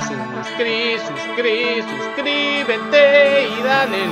Suscríbete y dale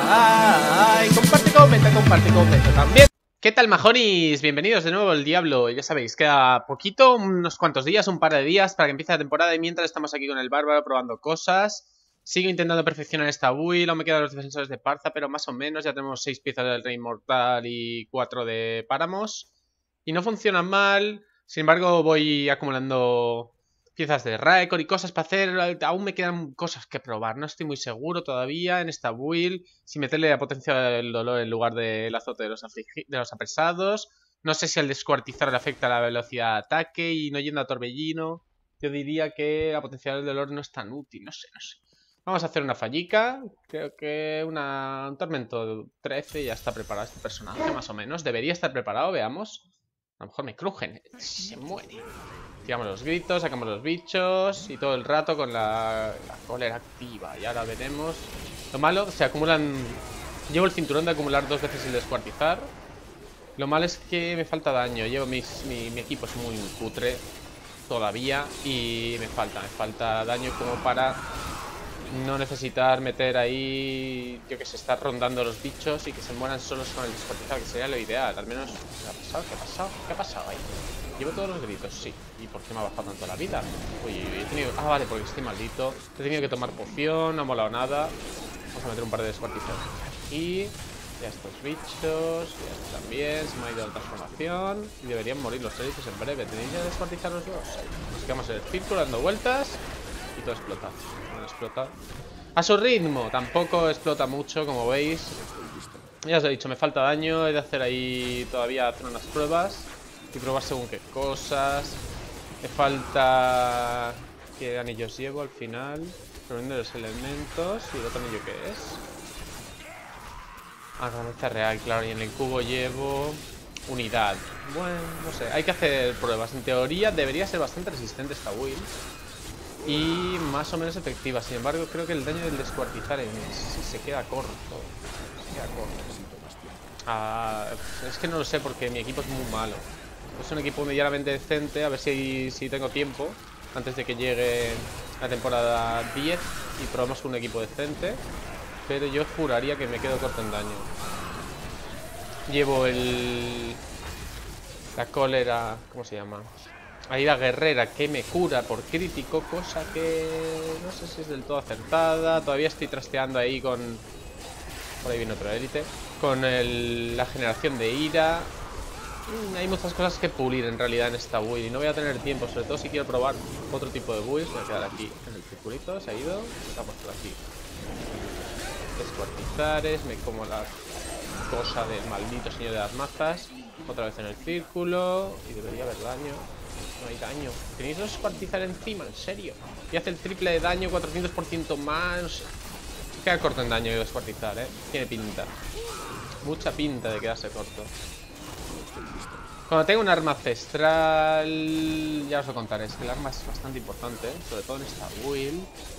like. Comparte también. ¿Qué tal, majonis? Bienvenidos de nuevo al Diablo. Ya sabéis, queda poquito, unos cuantos días, un par de días para que empiece la temporada. Y mientras estamos aquí con el bárbaro probando cosas. Sigo intentando perfeccionar esta build. Aún me quedan los defensores de Parza, pero más o menos ya tenemos 6 piezas del Rey Mortal y 4 de Páramos. Y no funcionan mal. Sin embargo, voy acumulando piezas de Raikor y cosas para hacer. Aún me quedan cosas que probar. No estoy muy seguro todavía en esta build. Si meterle la potencia del dolor en lugar del azote de los apresados. No sé si al descuartizar le afecta la velocidad de ataque y no yendo a torbellino. Yo diría que la potencia del dolor no es tan útil. No sé. Vamos a hacer una fallica. Creo que un tormento 13 ya está preparado este personaje, más o menos. Debería estar preparado, veamos. A lo mejor me crujen. Se muere. Tiramos los gritos, sacamos los bichos. Y todo el rato con la cólera activa. Y ahora veremos. Lo malo, se acumulan. Llevo el cinturón de acumular 2 veces el descuartizar. Lo malo es que me falta daño. Mi equipo es muy cutre todavía. Y me falta daño como para no necesitar meter ahí, yo que sé, estar rondando los bichos y que se mueran solos con el descuartizar, que sería lo ideal. Al menos, ¿qué ha pasado ahí? Llevo todos los gritos, sí. ¿Y por qué me ha bajado tanto la vida? Uy, he tenido... Ah, vale, porque estoy maldito. He tenido que tomar poción, no ha molado nada. Vamos a meter un par de descuartizadores aquí. Ya estos bichos, ya este también. Se me ha ido la transformación. Y deberían morir los élites en breve. ¿Tenéis ya descuartizar los dos? Nos quedamos en el círculo dando vueltas. Y todo explota. Bueno, explota a su ritmo. Tampoco explota mucho, como veis. Ya os he dicho, me falta daño. He de hacer ahí todavía hacer unas pruebas. Y probar según qué cosas. Me falta... ¿Qué anillos llevo al final? Reuniendo los elementos. ¿Y el otro anillo qué es? Ah, grandeza real, claro. Y en el cubo llevo... unidad. Bueno, no sé. Hay que hacer pruebas. En teoría debería ser bastante resistente esta build. Y más o menos efectiva. Sin embargo, creo que el daño del descuartizar se queda corto. Es que no lo sé porque mi equipo es muy malo. Es un equipo medianamente decente. A ver si tengo tiempo antes de que llegue la temporada 10 y probamos con un equipo decente. Pero yo juraría que me quedo corto en daño. Llevo la cólera... ¿Cómo se llama? Ahí la guerrera que me cura por crítico, cosa que no sé si es del todo acertada. Todavía estoy trasteando ahí con... Por ahí viene otro élite. Con la generación de ira. Hay muchas cosas que pulir en realidad en esta build. Y no voy a tener tiempo, sobre todo si quiero probar otro tipo de builds. Voy a quedar aquí en el circulito, se ha ido. Estamos por aquí. Descuartizares, me como la cosa del maldito señor de las mazas. Otra vez en el círculo. Y debería haber daño. No hay daño. ¿Tenéis dos descuartizar encima? ¿En serio? Y hace el triple de daño, 400% más. Queda corto en daño y descuartizar, Tiene pinta. Mucha pinta de quedarse corto. Cuando tengo un arma ancestral... Ya os lo contaré. Es que el arma es bastante importante, sobre todo en esta build.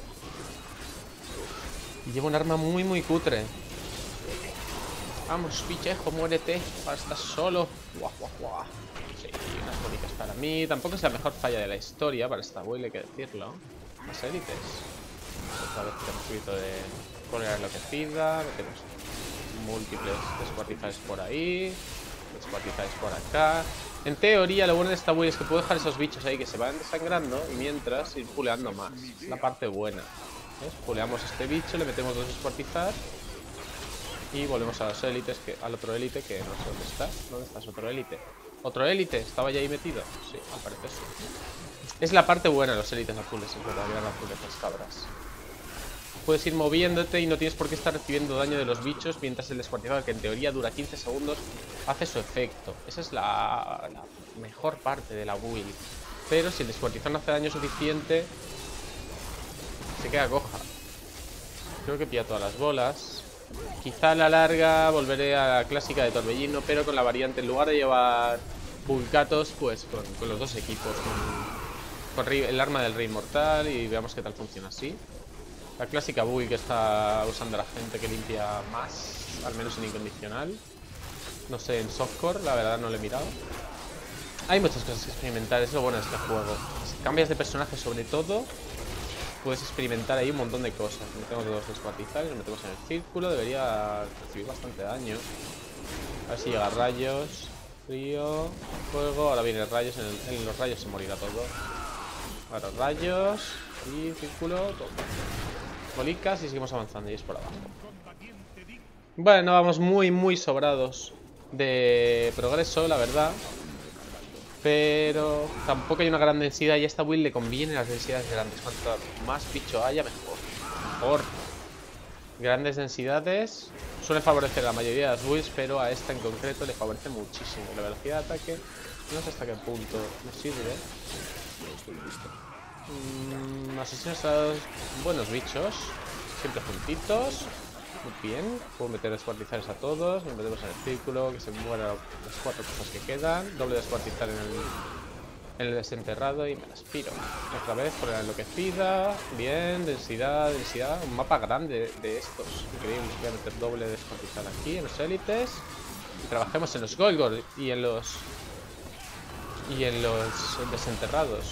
Y llevo un arma muy cutre. Vamos, pichejo, muérete. Ahora estás solo. Guau. Sí, unas bonitas para mí. Tampoco es la mejor falla de la historia para esta build, hay que decirlo. Más élites. Otra vez tenemos un poquito de cólera enloquecida. Metemos múltiples descuartizares por ahí. Descuartizares por acá. En teoría, lo bueno de esta build es que puedo dejar esos bichos ahí que se van desangrando y mientras ir puleando más. Es la parte buena. ¿Ves? Puleamos este bicho, le metemos dos descuartizar. Y volvemos a los élites, al otro élite que no sé dónde está. ¿Dónde está ese otro élite? ¿Otro élite? ¿Estaba ya ahí metido? Sí, aparece sí. Es la parte buena de los élites azules, es verdad, eran azules las cabras. Puedes ir moviéndote y no tienes por qué estar recibiendo daño de los bichos mientras el descuartizador, que en teoría dura 15 segundos, hace su efecto. Esa es la mejor parte de la build. Pero si el descuartizador no hace daño suficiente, se queda coja. Creo que pilla todas las bolas. Quizá a la larga volveré a la clásica de torbellino, pero con la variante, en lugar de llevar Vulcatos, pues con los dos equipos, con el arma del Rey Mortal, y veamos qué tal funciona así. La clásica build que está usando la gente que limpia más, al menos en incondicional. No sé, en softcore, la verdad no lo he mirado. Hay muchas cosas que experimentar, es lo bueno de este juego. Si cambias de personaje sobre todo, puedes experimentar ahí un montón de cosas. Metemos dos descuartizar y nos metemos en el círculo. Debería recibir bastante daño. A ver si llega rayos. Frío, fuego. Ahora viene rayos. En los rayos se morirá todo. Ahora rayos. Y círculo. Todo. Bolicas y seguimos avanzando. Y es por abajo. Bueno, vamos muy sobrados de progreso, la verdad. Pero tampoco hay una gran densidad y a esta build le conviene las densidades grandes. Cuanto más bicho haya, mejor. Grandes densidades suele favorecer a la mayoría de las builds, pero a esta en concreto le favorece muchísimo. La velocidad de ataque no sé hasta qué punto me sirve. Asesinos a los buenos bichos, siempre juntitos. Muy bien, puedo meter descuartizares a todos. Nos metemos en el círculo, que se mueran las 4 cosas que quedan. Doble descuartizar en el desenterrado y me las piro. Otra vez por la enloquecida. Bien, densidad. Un mapa grande de estos. Increíble. Voy a meter doble descuartizar aquí en los élites. Y trabajemos en los Golgor y en los desenterrados.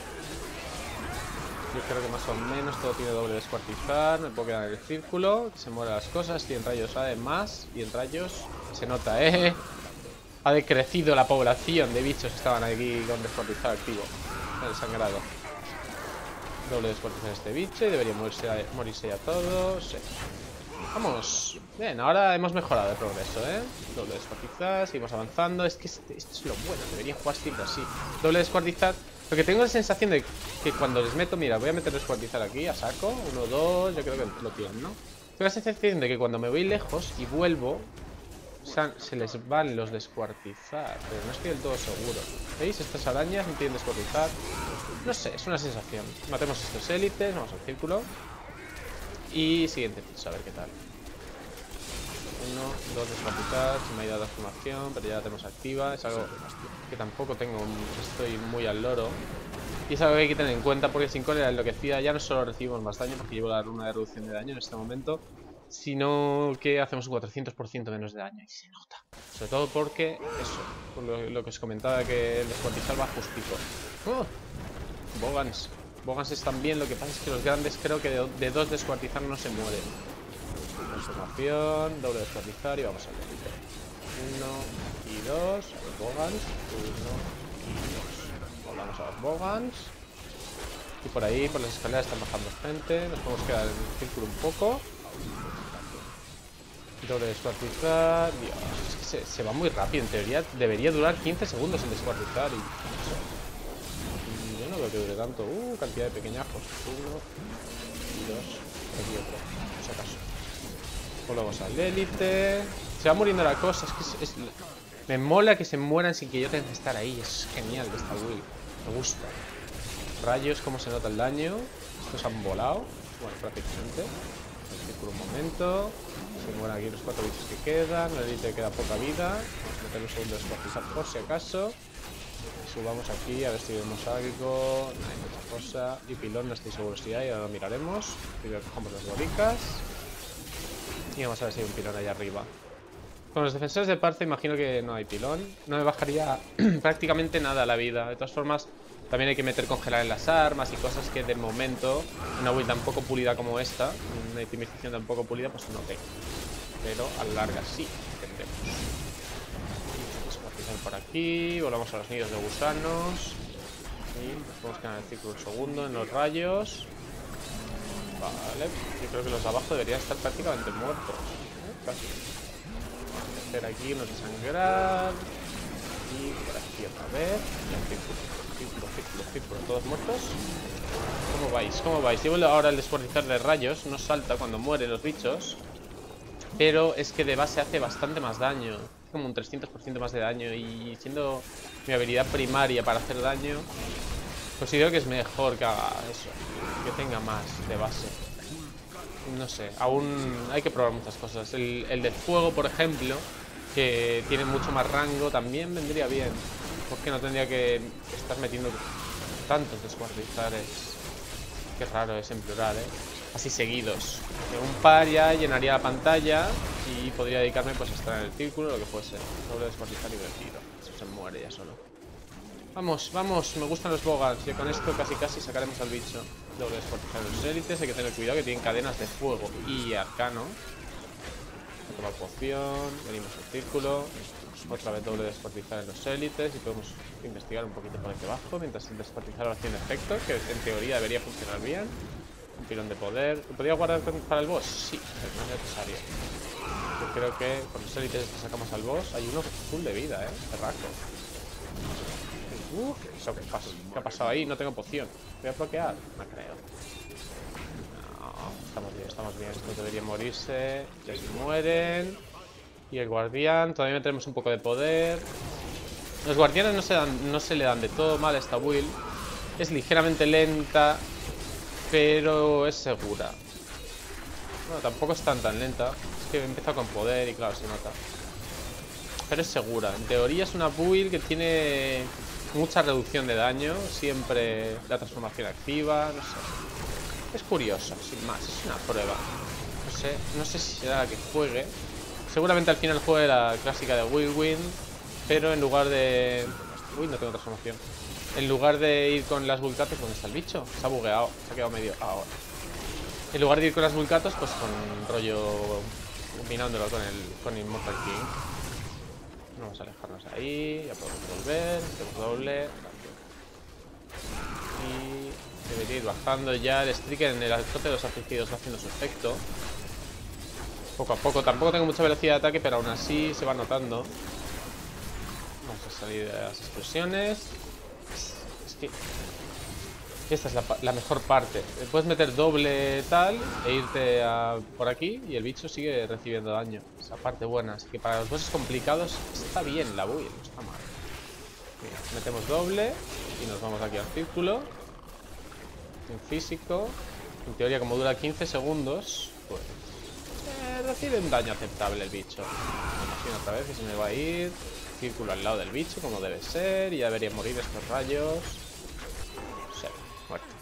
Yo creo que más o menos todo tiene doble descuartizar. Me puedo quedar en el círculo. Que se mueran las cosas. Y en rayos además. Y en rayos se nota, ha decrecido la población de bichos que estaban aquí con descuartizar activo. El sangrado. Doble descuartizar este bicho. Y debería morirse ya todos. Sí. Vamos. Bien, ahora hemos mejorado el progreso, Doble descuartizar. Seguimos avanzando. Es que esto es lo bueno. Debería jugar siempre así. Doble descuartizar. Porque tengo la sensación de que cuando les meto, mira, voy a meter descuartizar aquí a saco, 1, 2, yo creo que lo tienen, ¿no? Tengo la sensación de que cuando me voy lejos y vuelvo, se les van los descuartizar, pero no estoy del todo seguro. ¿Veis? Estas arañas no tienen descuartizar. No sé, es una sensación. Matemos estos élites, vamos al círculo. Y siguiente piso, a ver qué tal. 1, 2 descuartizar, se me ha ido la formación, pero ya la tenemos activa. Es algo que tampoco estoy muy al loro. Y es algo que hay que tener en cuenta porque sin cólera enloquecida ya no solo recibimos más daño, porque llevo la runa de reducción de daño en este momento, sino que hacemos un 400% menos de daño. Y se nota. Sobre todo porque, eso, por lo que os comentaba, que el descuartizar va justito. Bogans. Bogans están bien, lo que pasa es que los grandes creo que de 2 descuartizar no se mueren. Transformación, doble descuartizar y vamos a ver. 1 y 2. Bogans. 1 y 2. Volvamos a los Bogans. Y por ahí, por las escaleras están bajando gente. Nos podemos quedar en el círculo un poco. Doble descuartizar. Dios, es que se va muy rápido. En teoría debería durar 15 segundos en descuartizar. Y yo no veo que dure tanto. Cantidad de pequeñajos. 1 y 2. Aquí otro, por si acaso. Volvemos al élite. Se va muriendo la cosa. Es que me mola que se mueran sin que yo tenga que estar ahí. Es genial de esta build. Me gusta. Rayos, cómo se nota el daño. Estos han volado. Bueno, prácticamente. El círculo un momento. Se mueren aquí los 4 bichos que quedan. El élite queda poca vida. Vamos a meter un segundo descuartizar por si acaso. Subamos aquí a ver si vemos algo. No hay mucha cosa. Y pilón no estoy seguro si hay. Ahora lo miraremos. Primero cogemos las bolicas. Y vamos a ver si hay un pilón allá arriba. Con los defensores de Parza imagino que no hay pilón. No me bajaría prácticamente nada la vida. De todas formas, también hay que meter congelar en las armas y cosas que de momento, una build tan poco pulida como esta, una optimización tan poco pulida, pues no tengo. Pero a la larga sí tendremos. Descuartizar por aquí. Volvamos a los nidos de gusanos. Y nos podemos quedar en el círculo un segundo en los rayos. Vale, yo creo que los de abajo deberían estar prácticamente muertos. Casi. Vamos a hacer aquí unos de sangrar. Y por aquí otra vez. Círculo. ¿Todos muertos? ¿Cómo vais? ¿Cómo vais? Llevo ahora el descuartizar de rayos. No salta cuando mueren los bichos. Pero es que de base hace bastante más daño. Como un 300% más de daño. Y siendo mi habilidad primaria para hacer daño, considero que es mejor que haga eso, que tenga más de base. No sé, aún hay que probar muchas cosas. El de fuego, por ejemplo, que tiene mucho más rango, también vendría bien. Porque no tendría que estar metiendo tantos descuartizares. Qué raro es en plural, así seguidos. Un par ya llenaría la pantalla y podría dedicarme pues a estar en el círculo, lo que fuese. Doble descuartizar y me tiro. Eso se muere ya solo. Vamos, vamos, me gustan los Bogans. Y con esto casi sacaremos al bicho. Doble descuartizar los élites. Hay que tener cuidado que tienen cadenas de fuego y arcano. Toma poción. Venimos al círculo. Otra vez doble descuartizar en los élites. Y podemos investigar un poquito por aquí abajo. Mientras el descuartizador tiene efecto, que en teoría debería funcionar bien. Un pilón de poder. ¿Lo podría guardar para el boss? Sí, pero no es necesario. Yo creo que con los élites que sacamos al boss hay uno full de vida, cerraco. ¿Eso qué pasa? ¿Qué ha pasado ahí? No tengo poción. ¿Voy a bloquear? No creo. No, estamos bien. Estos deberían morirse. Ya se mueren. Y el guardián, todavía tenemos un poco de poder. Los guardianes no se le dan de todo mal a esta build. Es ligeramente lenta, pero es segura. Bueno, tampoco es tan lenta. Es que he empezado con poder y claro, se nota. Pero es segura. En teoría es una build que tiene mucha reducción de daño. Siempre la transformación activa. No sé. Es curioso, sin más. Es una prueba. No sé si será la que juegue. Seguramente al final juegue la clásica de Whirlwind. Pero en lugar de... Uy, no tengo transformación. En lugar de ir con las Vulcatos... ¿Dónde está el bicho? Se ha bugueado. Se ha quedado medio... Ahora. En lugar de ir con las Vulcatos, pues con rollo... Combinándolo con el Immortal King. Vamos a alejarnos de ahí. Ya podemos volver. Tenemos doble. Y debería ir bajando ya. El Striker en el azote de los afligidos va haciendo su efecto. Poco a poco. Tampoco tengo mucha velocidad de ataque, pero aún así se va notando. Vamos a salir de las explosiones. Es que... Esta es la mejor parte. Puedes meter doble tal e irte por aquí y el bicho sigue recibiendo daño. Esa parte buena. Así que para los bosses complicados está bien la build, no está mal. Mira, metemos doble y nos vamos aquí al círculo. En físico. En teoría, como dura 15 segundos, pues recibe un daño aceptable el bicho. Me imagino otra vez que se me va a ir. Círculo al lado del bicho, como debe ser. Y ya deberían morir estos rayos. Muerto.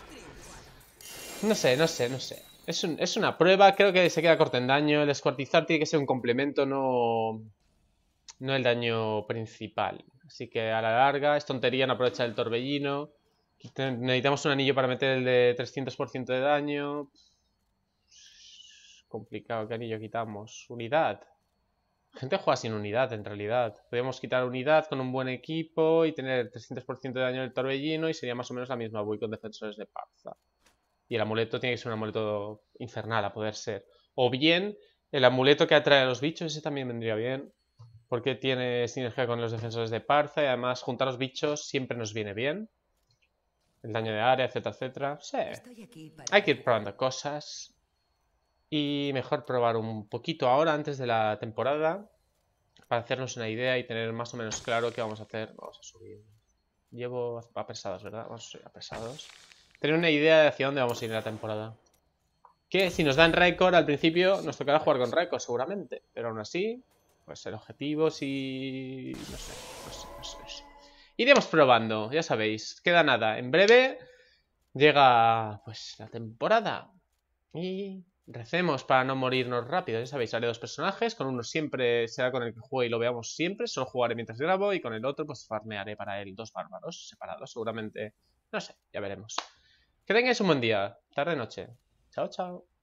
No sé. Es una prueba, creo que se queda corto en daño. El descuartizar tiene que ser un complemento, no el daño principal. Así que a la larga es tontería no aprovechar el torbellino. Necesitamos un anillo para meter el de 300% de daño. Complicado, ¿qué anillo quitamos? Unidad. La gente juega sin unidad en realidad. Podríamos quitar unidad con un buen equipo y tener 300% de daño del torbellino y sería más o menos la misma build con defensores de Parza. Y el amuleto tiene que ser un amuleto infernal a poder ser. O bien el amuleto que atrae a los bichos, ese también vendría bien. Porque tiene sinergia con los defensores de Parza y además juntar los bichos siempre nos viene bien. El daño de área, etcétera. Sí. Hay que ir probando cosas. Y mejor probar un poquito ahora antes de la temporada para hacernos una idea y tener más o menos claro qué vamos a hacer. Vamos a subir. Llevo apresados, ¿verdad? Vamos a subir apresados. Tener una idea de hacia dónde vamos a ir en la temporada. Que si nos dan récord al principio nos tocará jugar con récord seguramente. Pero aún así, pues el objetivo sí... No sé. Iremos probando, ya sabéis. Queda nada. En breve llega pues la temporada. Y recemos para no morirnos rápido. Ya sabéis, haré 2 personajes. Con uno siempre será con el que juegue y lo veamos siempre. Solo jugaré mientras grabo. Y con el otro pues farmearé para él 2 bárbaros separados. Seguramente, no sé, ya veremos. Que tengáis un buen día. Tarde-noche. Chao, chao.